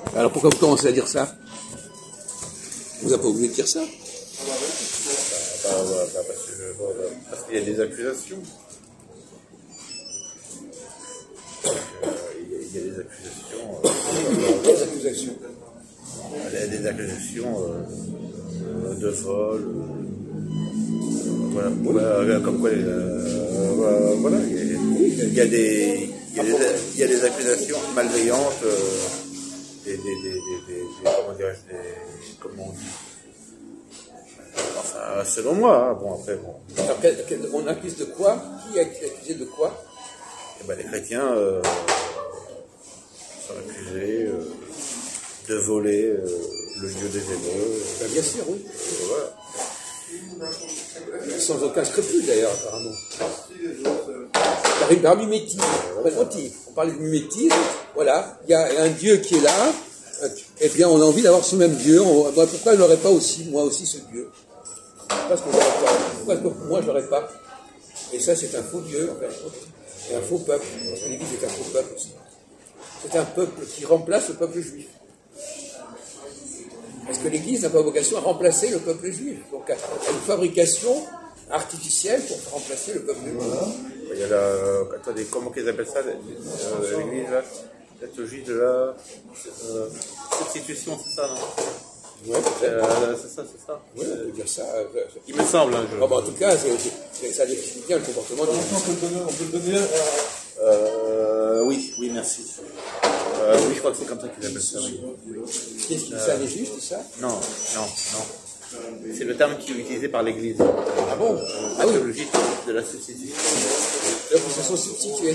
Alors pourquoi vous commencez à dire ça? Vous n'avez pas oublié de dire ça? Parce qu'il y a des accusations. Il y a des accusations. Quelles accusations? Il y a des accusations de vol. Voilà, comme quoi, voilà, il y a des accusations malveillantes, comment dirais-je, comment on dit, enfin, selon moi, hein, bon, après, bon. Alors, on accuse de quoi? Qui est accusé de quoi? Eh ben, les chrétiens sont accusés de voler le Dieu des Hébreux. Ben, bien sûr, oui. Voilà. Sans aucun scrupule d'ailleurs, apparemment. Par mimétisme. On parlait de mimétisme. Voilà, il y a un Dieu qui est là. Eh bien, on a envie d'avoir ce même Dieu. Pourquoi je n'aurais pas aussi, moi aussi, ce Dieu? Parce que moi, je n'aurais pas. Et ça, c'est un faux Dieu, en fait. Et un faux peuple. Parce que l'Église est un faux peuple aussi. C'est un peuple qui remplace le peuple juif. Est-ce que l'Église n'a pas vocation à remplacer le peuple juif? Donc, à une fabrication artificielle pour remplacer le peuple juif. Il y a attendez, comment qu'ils appellent ça, l'Église, là? Cette logique de la substitution, c'est ça, non? Ouais, peut-être. C'est ça. Oui, on peut dire ça. Il me semble, hein, En tout cas, ça définit bien le comportement de l'Église. On peut le donner oui, merci. Oui, je crois que c'est comme ça qu'ils appellent ça, oui. Qu'est-ce qui ça n'est juste, c'est ça? Non. C'est le terme qui est utilisé par l'Église. Ah bon? La théologie de la substitution. Donc, ils se sont substitués.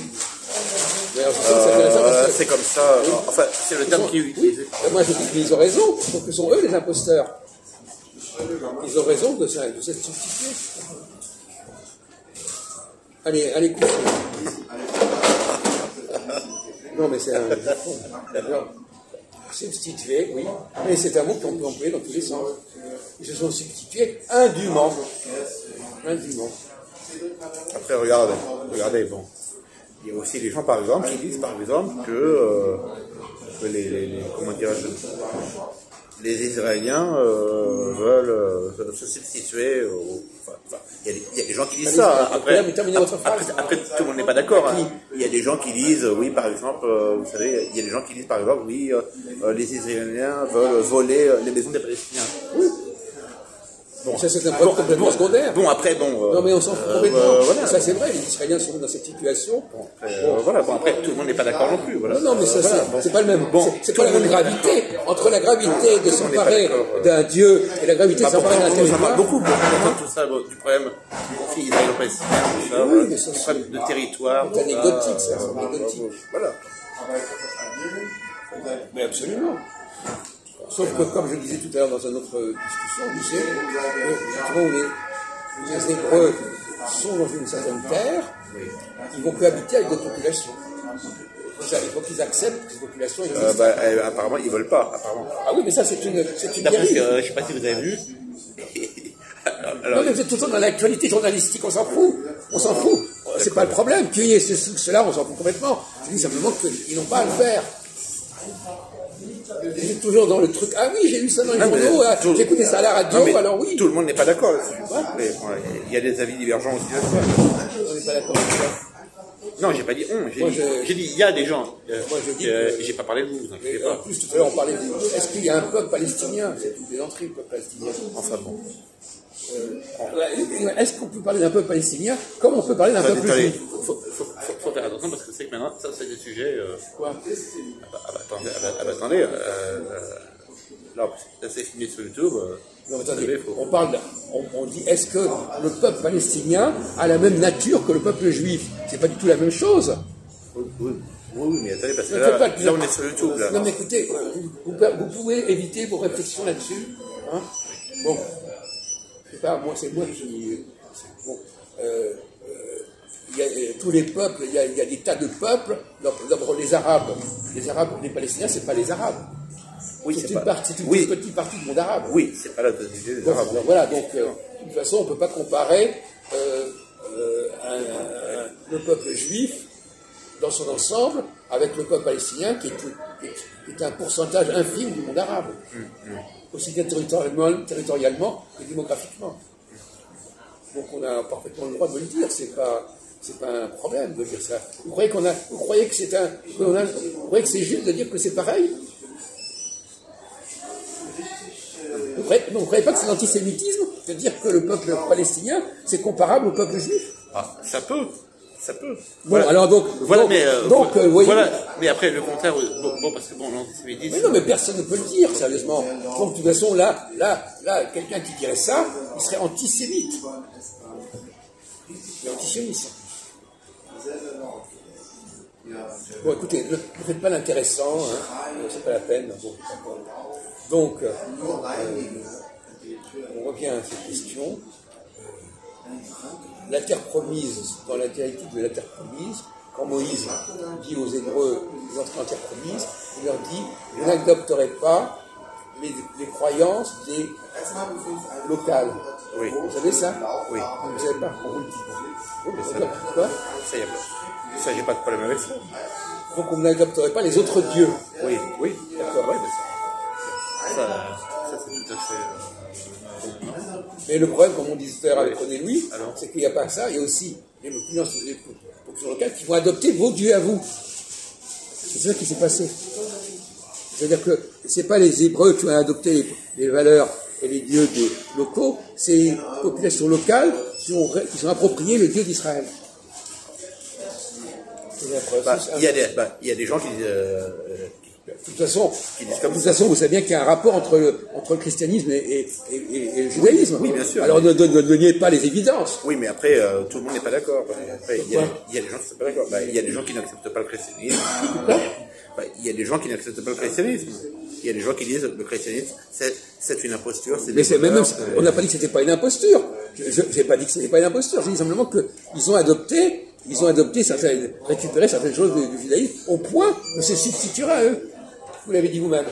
C'est comme ça. Oui. Enfin, c'est le terme qui est utilisé. Oui. Moi, je dis qu'ils ont raison. Je trouve que ce sont eux les imposteurs. Ils ont raison de s'être substitués. Allez, couchez. Non, mais c'est un... Substituer, oui. Mais c'est un mot qu'on peut employer dans tous les sens. Ils se sont substitués indûment. Après, regardez, bon. Il y a aussi les gens, par exemple, qui disent, par exemple, que comment dirais-je, les Israéliens veulent se substituer il y a des gens qui disent ça. Après, tout le monde n'est pas d'accord. Hein. Il y a des gens qui disent, oui, par exemple, vous savez, il y a des gens qui disent, par exemple, oui, les Israéliens veulent voler les maisons des Palestiniens. Oui. Bon, ça c'est un problème complètement secondaire. Non mais on s'en fout complètement. Voilà. Ça c'est vrai, les Israéliens sont dans cette situation. Après tout le monde n'est pas d'accord non plus. Voilà. Non mais ça c'est pas le même. C'est pas la même gravité. Entre la gravité de s'emparer d'un Dieu et la gravité de s'emparer d'un territoire. On parle beaucoup tout ça du problème du conflit israélo-palestinien, du problème de territoire. C'est anecdotique ça, c'est anecdotique. Voilà. Mais absolument. Sauf que, comme je le disais tout à l'heure dans une autre discussion, on disait que les Hébreux sont dans une certaine terre, ils vont cohabiter avec d'autres populations. Il faut qu'ils acceptent que ces populations existent. Apparemment, ils ne veulent pas. Apparemment. Ah oui, mais ça, c'est une dérive. Je ne sais pas si vous avez vu. Non, mais vous êtes tout le temps dans l'actualité journalistique, on s'en fout. C'est pas le problème. Qu'il y ait cela, on s'en fout complètement. Je dis simplement qu'ils n'ont pas à le faire. Vous êtes toujours dans le truc. Ah oui, j'ai lu ça dans les journaux, j'ai écouté ça à la radio, alors oui. Tout le monde n'est pas d'accord là-dessus. Il y a des avis divergents aussi là-dessus. On n'est pas d'accord. Non, j'ai pas dit on. J'ai dit il y a des gens. Moi, je dis. J'ai pas parlé de vous. Inquiétez pas. En plus, tout à l'heure, on parlait de. Est-ce qu'il y a un peuple palestinien? C'est une plaisanterie, le peuple palestinien. Enfin bon. Est-ce qu'on peut parler d'un peuple palestinien comme on peut parler d'un peuple juif? Faut faire attention parce que c'est que maintenant, ça c'est des sujets. Quoi? Attendez. Là, c'est filmé sur YouTube. Non, attendez, on dit, est-ce que le peuple palestinien a la même nature que le peuple juif? C'est pas du tout la même chose. Oui, mais attendez, parce que là, on est sur YouTube. Là. Non, mais écoutez, vous pouvez éviter vos réflexions là-dessus. Hein? Bon, c'est moi qui... Bon, il y a tous les peuples, il y a des tas de peuples. D'abord, les Arabes, les Palestiniens, c'est pas les Arabes. Oui, c'est une petite partie du monde arabe. Oui, c'est pas la totalité des Arabes. Voilà, donc, de toute façon, on ne peut pas comparer le peuple juif dans son ensemble avec le peuple palestinien qui est un pourcentage infime du monde arabe, aussi bien territorialement que démographiquement. Donc on a parfaitement le droit de le dire, c'est pas un problème de dire ça. Vous croyez que c'est juste de dire que c'est pareil? Vous ne croyez pas que c'est l'antisémitisme de dire que le peuple palestinien, c'est comparable au peuple juif? Ah, ça peut. Bon, voilà. Alors voyez, voilà. Mais après, le contraire, parce que l'antisémitisme... Mais non, mais personne ne peut le dire, sérieusement. Donc, de toute façon, là, quelqu'un qui dirait ça, il serait antisémite. Il est antisioniste. Bon, écoutez, ne faites pas l'intéressant, hein, c'est pas la peine. Donc, on revient à cette question. La terre promise, dans la directive de la terre promise, quand Moïse dit aux Hébreux, vous entrez en terre promise, il leur dit, vous n'adopterez pas les croyances des locales. Oui. Vous savez ça? Oui. Vous ne savez pas? On vous le dit. Quoi? Ça, j'ai pas de problème avec ça. Donc on n'adopterait pas les autres dieux. Oui, d'accord. Ouais, ça c'est tout à fait... Mais le problème, comme on disait tout à l'heure avec René Louis, c'est qu'il n'y a pas que ça, il y a aussi les populations locales qui vont adopter vos dieux à vous. C'est ça qui s'est passé. C'est-à-dire que ce n'est pas les Hébreux qui ont adopté les valeurs et les dieux des locaux, c'est les populations locales qui ont approprié le Dieu d'Israël. Il y a des gens qui disent... De toute façon, vous savez bien qu'il y a un rapport entre le christianisme et le judaïsme. Oui, bien sûr. Alors ne niez pas les évidences. Oui, mais après, tout le monde n'est pas d'accord. Après, il y a des gens qui ne sont pas d'accord. Il y a des gens qui n'acceptent pas le christianisme. Il y a des gens qui n'acceptent pas le christianisme. Il y a des gens qui disent que le christianisme, c'est une imposture. On n'a pas dit que c'était pas une imposture. Je n'ai pas dit que c'était pas une imposture. J'ai dit simplement qu'ils ont adopté, récupéré certaines choses du judaïsme au point de se substituer à eux. Vous l'avez dit vous-même.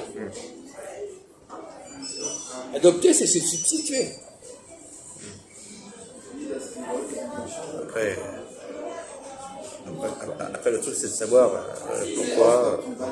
Adopter, c'est se substituer. Après, le truc, c'est de savoir pourquoi